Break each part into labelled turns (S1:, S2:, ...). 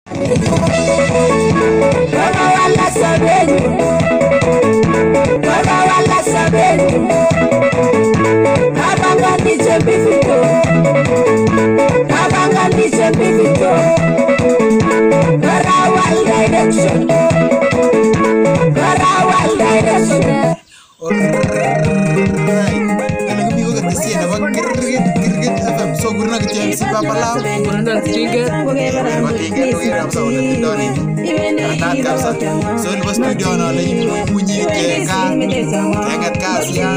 S1: So gurna ke MC Papa Lau gurna tinggal so lepas studio na lagi bunyi kenga kengat kasia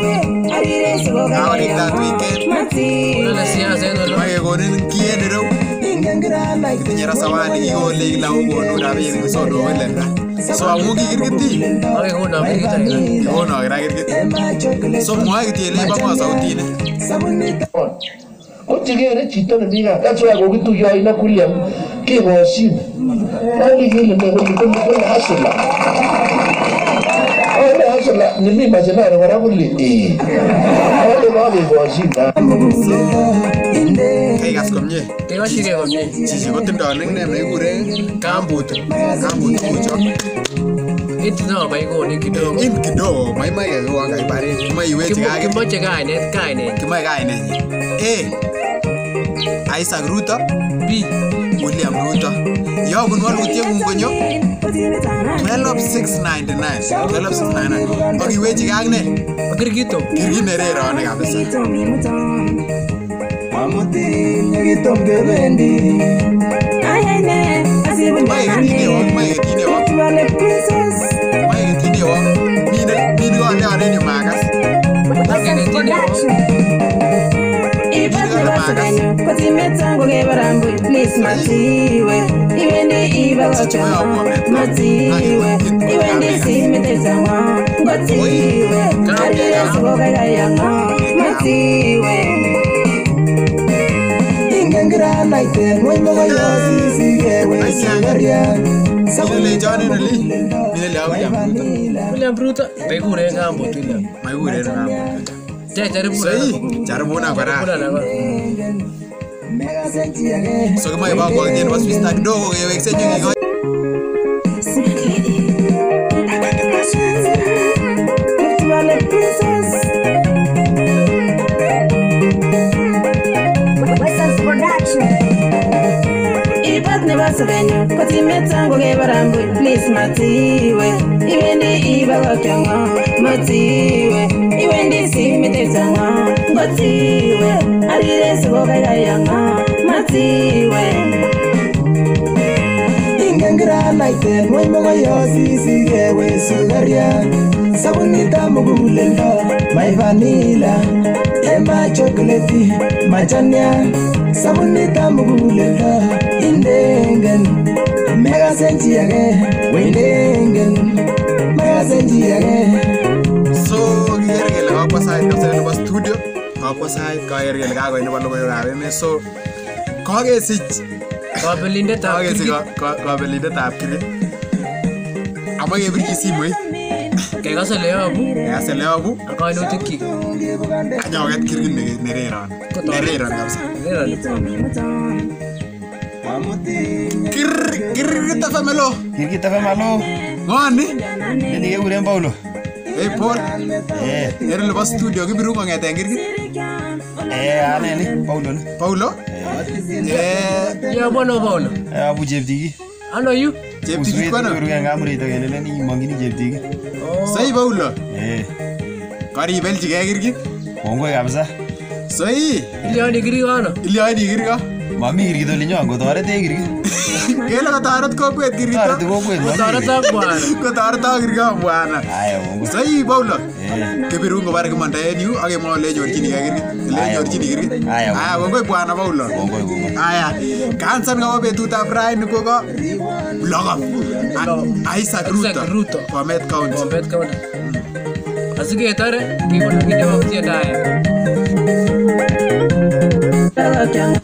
S1: awal itu weekend udah sia saya dulu mai gonin kian dero kita nyara sawani yo lagi lau gono rabi so do lenga so amu ki girgiti ave gono girgita gono girgiti so mo agiti le ba ma sauti ne
S2: Kutigere chito nbiga that's why go to yo ina kulia ke bosi bali hile me go hasla ole hasla nimi majana na wara kulli ole bali bosi na
S1: kai gas komye
S3: ke wa shige komye
S1: chichi go tindo ne me gure kambutu mucho
S3: itu no bai go ni
S1: kidogo mai ga wanga ibare mai wechi ga
S3: kimoche kaine
S1: kimai Isaac Ruto
S3: B
S1: William Ruto yo gunwal utie mungonyo 12699 ogi wechi gagne
S3: girgito
S1: nerero ne kabisa
S2: Mamuti ngito mgebendi ayene asibu
S1: mai getine wa mine go ne ni magas
S4: Kotimetango gebarambu please matiwe iwende ibawacha matiwe iwende simetezama matiwe ariya soga yanga matiwe ingengra naite moimo yosi sigewe sagaria
S1: sabule jani nali ni la
S3: William Ruto bai gure ngambo tulia
S1: mai gure ngambo
S3: jaribu
S1: na bara so kama iba kwa ndio basi vista kidogo yewe kisenyo kigo
S4: Kotimetango gebarambu please matiwe iwende ibawacha matiwe iwende simetezama matiwe arire soga yanga matiwe ingengra naite moimo yosi sigewe sugaria sabunita mugulenda my vanilla ema chocolate machania sabunita mugulenda indengen mega sentiage wendengen mega sentiage
S1: so gergel ga pasai ka se no studio ga pasai ka gergel ga go ni ballo go rabe me so ko ge sich
S3: ko belinde ta
S1: ko ge sich ko belinde ta kiri amage birki simoi
S3: ke ga se leo bu ko no tikki
S1: aja ga kiri nerera kabisa Kirgita famelo ngani
S2: nini ke gure Paulo
S1: Paul ere lo studio ke biru ngate ngirgi
S2: ane ni Paulo
S3: ya bono Paulo
S2: abu jebdigi
S3: ano yu
S1: jebdigi kwana
S2: biru ngamuri to gelele ni mangini jebdigi
S1: sai Paulo kari belji ke ngirgi
S2: ongo kabisa
S1: sai
S3: iliani
S1: girga
S2: mami girgi to linyo ango tore te girgi
S1: kela ka tarat ko kwet girgi
S2: to ko kwet
S3: ko
S1: tarat girga bwana
S2: ayo ongo
S1: sai Paulo ke biru ngo bare ko manda eniu age mo le jorjini ke girgi aya ongo bwana Paulo aya kansan ngo betut ab rain ko blogger Isaac Ruto Bomet County
S3: asige tare kiko ndio mtia dae